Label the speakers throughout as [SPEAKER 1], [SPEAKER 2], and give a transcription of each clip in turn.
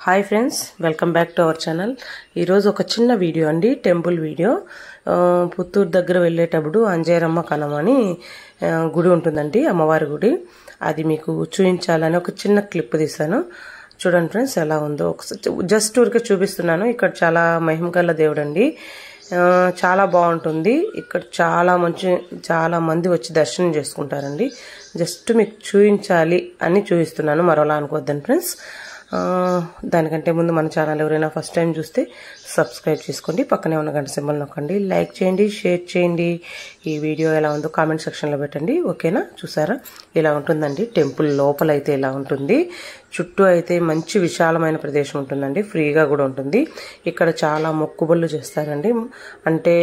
[SPEAKER 1] Hi friends, welcome back to our channel. ఈరోజు ఒక చిన్న వీడియో అండి, టెంపుల్ వీడియో. పుత్తూరు దగ్గర వెళ్ళేటప్పుడు అంజేరమ్మ కనమని గుడి ఉంటుందండి, అమ్మవారి గుడి. అది మీకు చూపించాలని ఒక చిన్న క్లిప్ తీశాను. చూడండి ఫ్రెండ్స్ ఎలా ఉందో ఒకసారి జస్ట్ ఊరికే చూపిస్తున్నాను. ఇక్కడ చాలా మహిమగల దేవుడు అండి, చాలా బాగుంటుంది. ఇక్కడ చాలా మంది వచ్చి దర్శనం చేసుకుంటారండి. జస్ట్ మీకు చూపించాలి అని చూపిస్తున్నాను, మరోలా అనుకోవద్దండి ఫ్రెండ్స్. దానికంటే ముందు మన ఛానల్ ఎవరైనా ఫస్ట్ టైం చూస్తే సబ్స్క్రైబ్ చేసుకోండి, పక్కనే ఉన్న గంట సింబల్ నొక్కండి, లైక్ చేయండి, షేర్ చేయండి. ఈ వీడియో ఎలా ఉందో కామెంట్ సెక్షన్లో పెట్టండి, ఓకేనా? చూసారా ఇలా ఉంటుందండి. టెంపుల్ లోపల అయితే ఇలా ఉంటుంది, చుట్టూ అయితే మంచి విశాలమైన ప్రదేశం ఉంటుందండి, ఫ్రీగా కూడా ఉంటుంది. ఇక్కడ చాలా మొక్కుబళ్ళు చేస్తారండి. అంటే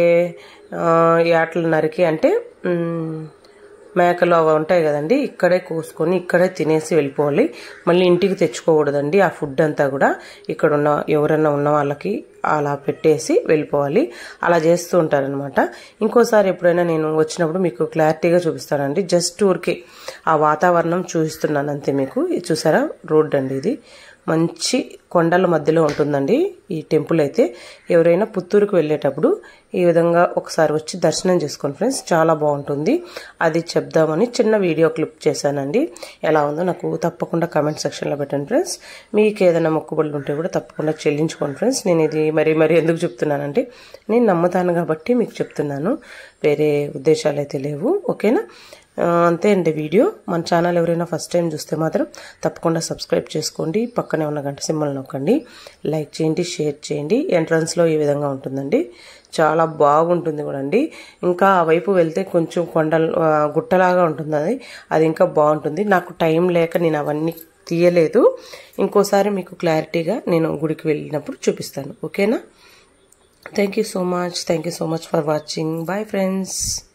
[SPEAKER 1] యాటలు నరికి, అంటే మేకలు అవి ఉంటాయి కదండి, ఇక్కడే కోసుకొని ఇక్కడే తినేసి వెళ్ళిపోవాలి. మళ్ళీ ఇంటికి తెచ్చుకోకూడదండి. ఆ ఫుడ్ అంతా కూడా ఇక్కడ ఎవరన్నా ఉన్న వాళ్ళకి అలా పెట్టేసి వెళ్ళిపోవాలి. అలా చేస్తూ ఉంటారనమాట. ఇంకోసారి ఎప్పుడైనా నేను వచ్చినప్పుడు మీకు క్లారిటీగా చూపిస్తానండి. జస్ట్ ఊరికే ఆ వాతావరణం చూపిస్తున్నాను అంతే మీకు. చూసారా రోడ్ అండి, ఇది మంచి కొండల మధ్యలో ఉంటుందండి ఈ టెంపుల్ అయితే. ఎవరైనా పుత్తూరుకు వెళ్ళేటప్పుడు ఈ విధంగా ఒకసారి వచ్చి దర్శనం చేసుకోండి ఫ్రెండ్స్, చాలా బాగుంటుంది. అది చెప్దామని చిన్న వీడియో క్లిప్ చేశానండి. ఎలా ఉందో నాకు తప్పకుండా కామెంట్ సెక్షన్లో పెట్టండి ఫ్రెండ్స్. మీకు ఏదైనా మొక్కుబళ్ళు ఉంటే కూడా తప్పకుండా చెల్లించుకోండి ఫ్రెండ్స్. నేను ఇది మరీ ఎందుకు చెప్తున్నానంటే, నేను నమ్ముతాను కాబట్టి మీకు చెప్తున్నాను, వేరే ఉద్దేశాలు అయితే లేవు, ఓకేనా? అంతే అండి వీడియో. మన ఛానల్ ఎవరైనా ఫస్ట్ టైం చూస్తే మాత్రం తప్పకుండా సబ్స్క్రైబ్ చేసుకోండి, పక్కనే ఉన్న గంట సింబల్ నొక్కండి, లైక్ చేయండి, షేర్ చేయండి. ఎంట్రన్స్లో ఈ విధంగా ఉంటుందండి, చాలా బాగుంటుంది కూడా అండి. ఇంకా ఆ వైపు వెళ్తే కొంచెం గుట్టలాగా ఉంటుంది, అది ఇంకా బాగుంటుంది. నాకు టైం లేక నేను అవన్నీ తీయలేదు. ఇంకోసారి మీకు క్లారిటీగా నేను గుడికి వెళ్ళినప్పుడు చూపిస్తాను, ఓకేనా? Thank you so much for watching. Bye friends.